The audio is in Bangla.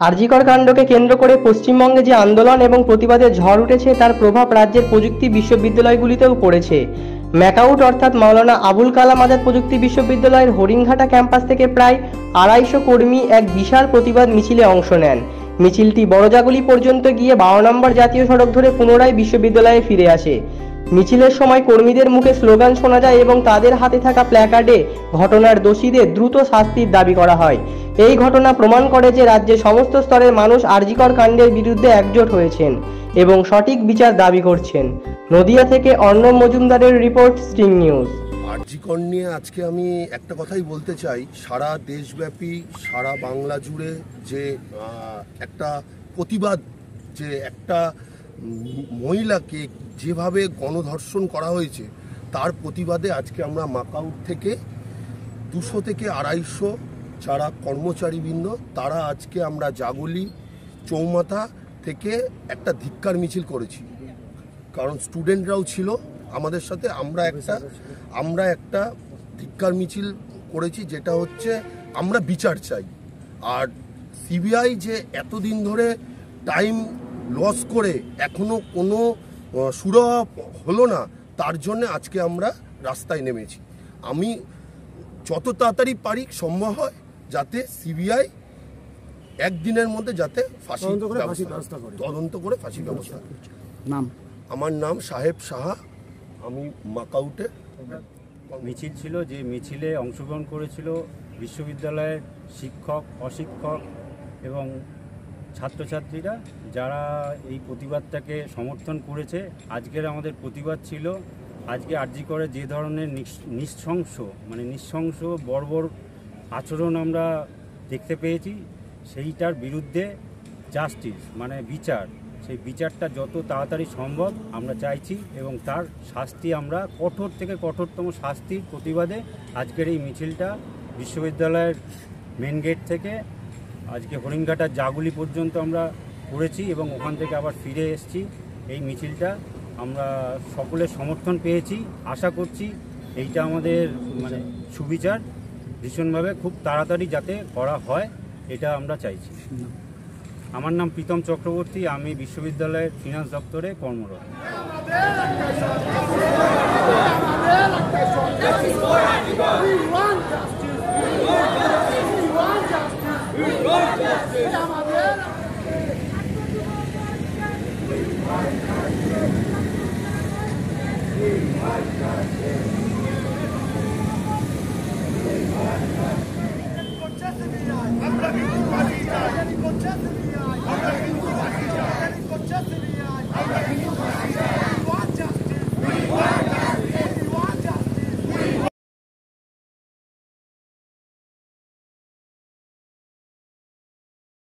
আরজিকর কাণ্ডকে কেন্দ্র করে পশ্চিমবঙ্গে যে আন্দোলন এবং প্রতিবাদের ঝড় উঠেছে তার প্রভাব রাজ্যের প্রযুক্তি বিশ্ববিদ্যালয়গুলিতেও পড়েছে। ম্যাকাউট অর্থাৎ মাওলানা আবুল কালাম আজাদ প্রযুক্তি বিশ্ববিদ্যালয়ের হরিণঘাটা ক্যাম্পাস থেকে প্রায় 250 কর্মী এক বিশাল প্রতিবাদ মিছিলে অংশ নেন। মিছিলটি বড়জাগুলি পর্যন্ত গিয়ে 12 নম্বর জাতীয় সড়ক ধরে পুনরায় বিশ্ববিদ্যালয়ে ফিরে আসে। মিছিলের সময় কর্মীদের মুখে স্লোগান শোনা যায় এবং তাদের হাতে থাকা প্ল্যাকার্ডে ঘটনার দোষীদের দ্রুত শাস্তির দাবি করা হয়। এই ঘটনা প্রমাণ করে যে রাজ্যের সমস্ত স্তরের মানুষ আরজিকর কাণ্ডের বিরুদ্ধে একজোট হয়েছেন এবং সঠিক বিচার দাবি করছেন। নদিয়া থেকে অর্ণব মজুমদারের রিপোর্ট, স্টিং নিউজ। আরজিকর নিয়ে আজকে আমি একটা কথাই বলতে চাই, সারা দেশব্যাপী সারা বাংলা জুড়ে যে একটা প্রতিবাদ, যে একটা মহিলাকে যেভাবে গণধর্ষণ করা হয়েছে তার প্রতিবাদে আজকে আমরা ম্যাকাউট থেকে 200 থেকে 250 যারা কর্মচারীবৃন্দ তারা আজকে আমরা জাগলি চৌমাথা থেকে একটা ধিক্কার মিছিল করেছি। কারণ স্টুডেন্টরাও ছিল আমাদের সাথে। আমরা একটা ধিক্কার মিছিল করেছি, যেটা হচ্ছে আমরা বিচার চাই। আর সিবিআই যে এতদিন ধরে টাইম লস করে এখনো কোনো সুরাহা হলো না, তার জন্য আজকে আমরা রাস্তায় নেমেছি। আমি যত তাড়াতাড়ি পারি সম্ভব হয় যাতে সিবিআই একদিনের মধ্যে যাতে তদন্ত করে ফাঁসি ব্যবস্থা। নাম? আমার নাম সাহেব সাহা, আমি ম্যাকাউটে। মিছিল ছিল, যে মিছিলে অংশগ্রহণ করেছিল বিশ্ববিদ্যালয়ের শিক্ষক, অশিক্ষক এবং ছাত্রছাত্রীরা, যারা এই প্রতিবাদটাকে সমর্থন করেছে। আজকের আমাদের প্রতিবাদ ছিল, আজকে আরজিকরে যে ধরনের নৃশংস বর্বর আচরণ আমরা দেখতে পেয়েছি, সেইটার বিরুদ্ধে জাস্টিস বিচার, সেই বিচারটা যত তাড়াতাড়ি সম্ভব আমরা চাইছি এবং তার শাস্তি আমরা কঠোর থেকে কঠোরতম শাস্তির প্রতিবাদে আজকের এই মিছিলটা বিশ্ববিদ্যালয়ের মেন গেট থেকে আজকে হরিণঘাটার জাগুলি পর্যন্ত আমরা করেছি এবং ওখান থেকে আবার ফিরে এসেছি। এই মিছিলটা আমরা সকলের সমর্থন পেয়েছি। আশা করছি এইটা আমাদের সুবিচার ভীষণভাবে খুব তাড়াতাড়ি যাতে করা হয়, এটা আমরা চাইছি। আমার নাম প্রীতম চক্রবর্তী, আমি বিশ্ববিদ্যালয়ের ফিনান্স দপ্তরে কর্মরত। আমরা